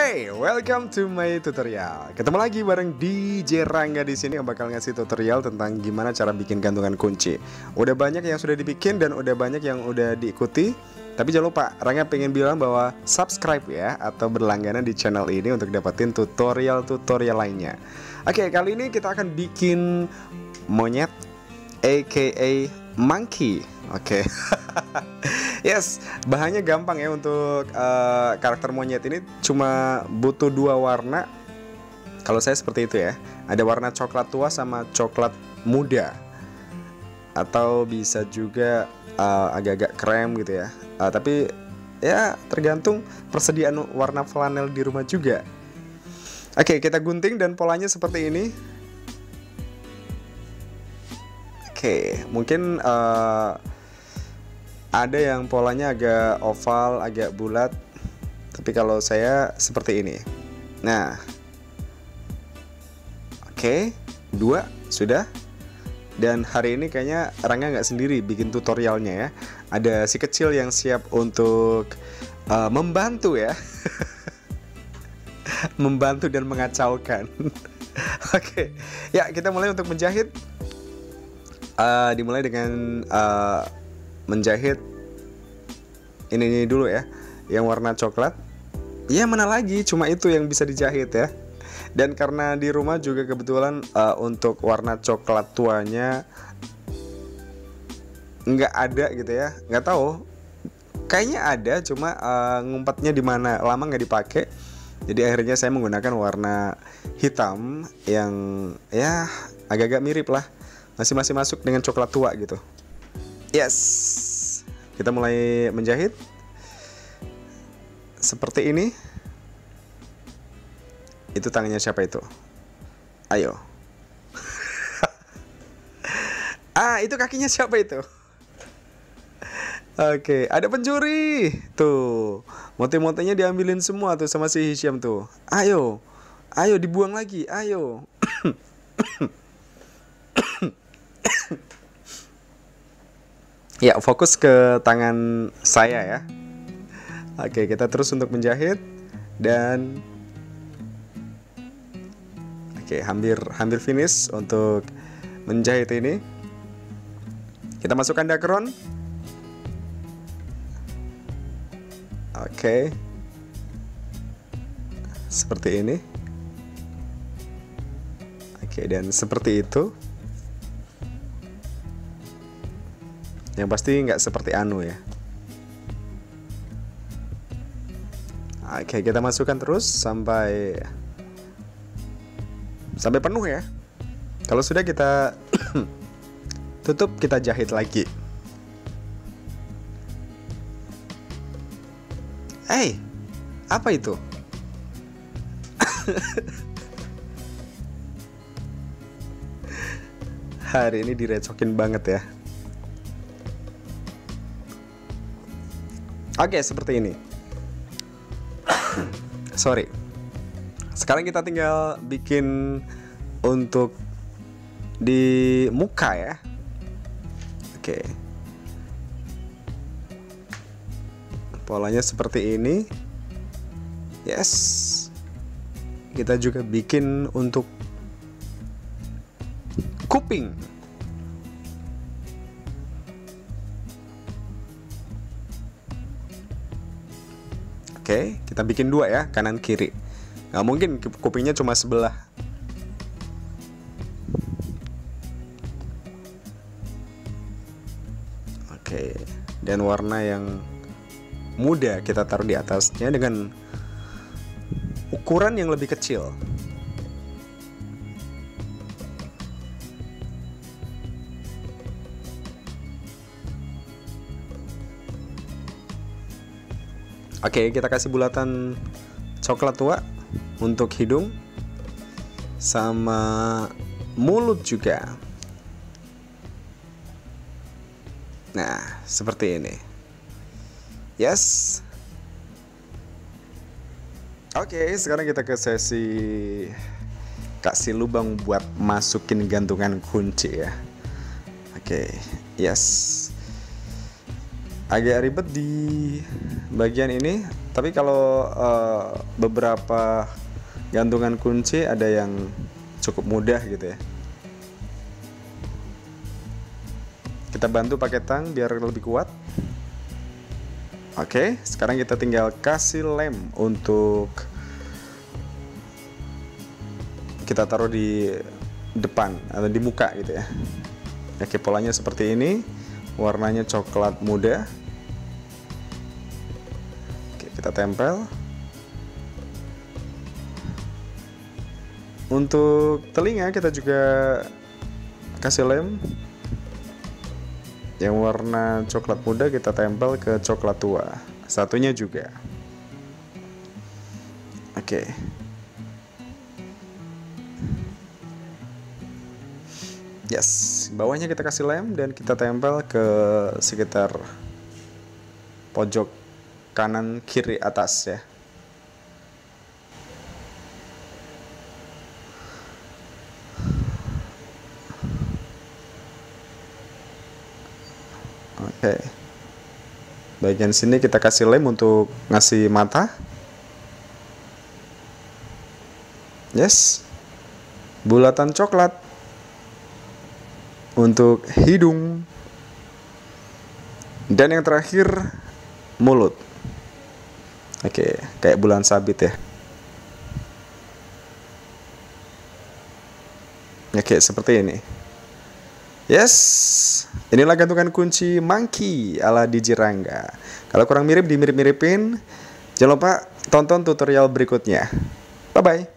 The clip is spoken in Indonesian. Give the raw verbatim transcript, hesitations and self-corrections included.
Hey, welcome to my tutorial. Ketemu lagi bareng D J Rangga di sini yang bakal ngasih tutorial tentang gimana cara bikin gantungan kunci. Udah banyak yang sudah dibikin dan udah banyak yang udah diikuti. Tapi jangan lupa, Rangga pengen bilang bahwa subscribe ya, atau berlangganan di channel ini untuk dapetin tutorial-tutorial lainnya. Oke, kali ini kita akan bikin monyet, aka monkey. Oke. Yes, bahannya gampang ya untuk uh, karakter monyet ini, cuma butuh dua warna. Kalau saya seperti itu ya. Ada warna coklat tua sama coklat muda. Atau bisa juga uh, agak-agak krem gitu ya. Uh, tapi ya tergantung persediaan warna flanel di rumah juga. Oke, kita gunting dan polanya seperti ini. Oke, mungkin uh, ada yang polanya agak oval, agak bulat. Tapi kalau saya seperti ini. Nah, oke, dua sudah. Dan hari ini kayaknya Rangga nggak sendiri bikin tutorialnya ya. Ada si kecil yang siap untuk uh, membantu ya. Membantu dan mengacaukan. Oke, ya kita mulai untuk menjahit. Uh, dimulai dengan uh, menjahit ini, ini dulu ya, yang warna coklat. Ya mana lagi, cuma itu yang bisa dijahit ya. Dan karena di rumah juga kebetulan uh, untuk warna coklat tuanya nggak ada gitu ya, nggak tahu. Kayaknya ada, cuma uh, ngumpetnya di mana, lama nggak dipakai. Jadi akhirnya saya menggunakan warna hitam yang ya agak-agak mirip lah. Masih masih masuk dengan coklat tua gitu. Yes. Kita mulai menjahit seperti ini. Itu tangannya siapa itu? Ayo. Ah, itu kakinya siapa itu? Oke, ada pencuri. Tuh, mote-motenya diambilin semua tuh sama si Hisham tuh. Ayo. Ayo dibuang lagi, ayo. Ya, fokus ke tangan saya ya. Oke, kita terus untuk menjahit. Dan oke, hampir hampir finish untuk menjahit ini. Kita masukkan dakron. Oke, seperti ini. Oke, dan seperti itu. Yang pasti nggak seperti anu ya. Oke, kita masukkan terus sampai sampai penuh ya. Kalau sudah kita tutup, kita jahit lagi. Eh, hey, apa itu? Hari ini direcokin banget ya. Oke, seperti ini. Sorry. Sekarang kita tinggal bikin untuk di muka ya. Oke. Polanya seperti ini. Yes. Kita juga bikin untuk kuping. Oke, kita bikin dua ya, kanan kiri. Nggak mungkin kupingnya cuma sebelah. Oke, dan warna yang muda kita taruh di atasnya dengan ukuran yang lebih kecil. Oke, kita kasih bulatan coklat tua untuk hidung sama mulut juga. Nah, seperti ini. Yes. Oke, sekarang kita ke sesi kasih lubang buat masukin gantungan kunci ya. Oke, yes. Agak ribet di bagian ini, Tapi kalau uh, beberapa gantungan kunci ada yang cukup mudah gitu ya. Kita bantu pakai tang biar lebih kuat. Oke, sekarang kita tinggal kasih lem untuk kita taruh di depan atau di muka gitu ya. Oke, polanya seperti ini, warnanya coklat muda. Oke, kita tempel. Untuk telinga kita juga kasih lem yang warna coklat muda, kita tempel ke coklat tua. Satunya juga. Oke. Yes, bawahnya kita kasih lem dan kita tempel ke sekitar pojok kanan kiri atas ya. Oke. Bagian sini kita kasih lem untuk ngasih mata. Yes. Bulatan coklat untuk hidung, dan yang terakhir mulut. Oke, kayak bulan sabit ya. Oke, seperti ini. Yes, inilah gantungan kunci monkey ala D J Rangga. Kalau kurang mirip, dimirip-miripin. Jangan lupa tonton tutorial berikutnya. Bye bye.